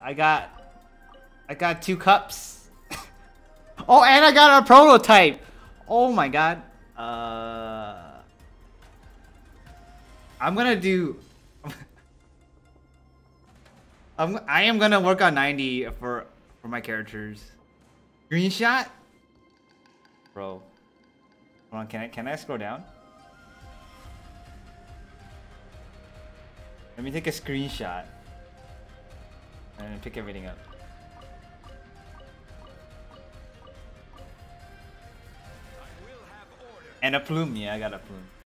I got 2 cups. Oh, and I got a prototype. Oh my god. I'm gonna do. I am gonna work on 90 for my characters. Screenshot, bro. Hold on, can I scroll down? Let me take a screenshot and pick everything up. And a plume, yeah, I got a plume.